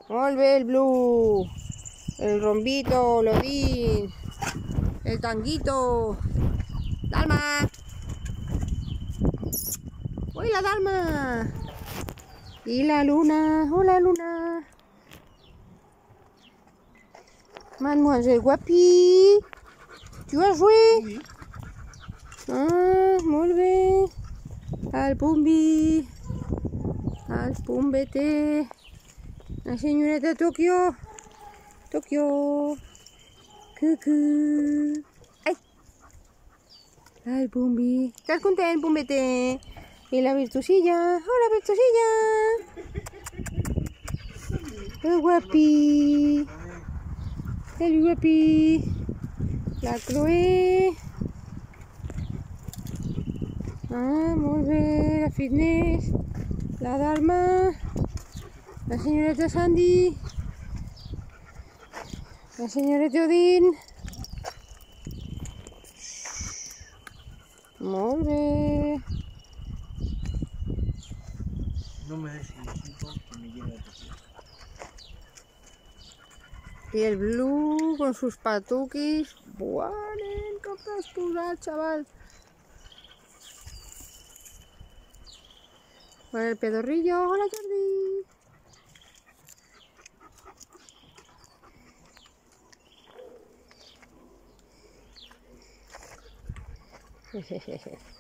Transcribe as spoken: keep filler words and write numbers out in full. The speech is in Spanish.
Molt bé, el Blue. El Rombito, l'Odín. El Tanguito. Dalma. Uy, la Dalma. Y la Luna. Hola, Luna. Mademoiselle Guapi. Tu as joué? Oui. Ah, molt bé. El Pumbi. El Pumbete. La senyoreta Tokio. Tokio. Cucú. Ai. El Pumbi. ¿Estás content, Pumbete? Y la Virtusilla. Hola, Virtusilla. El Guapi. El Guapi. La Chloé. Ah, molt bé. La Fitness. La Dalma. La senyoreta Sandy. La senyoreta Odín. Molt bé. No me des hijito que me llena de pasión. Y el Blue con sus patuquis. Buah, nen, com t'has posat, chaval. Con el pedorrillo. Hola, Jordi.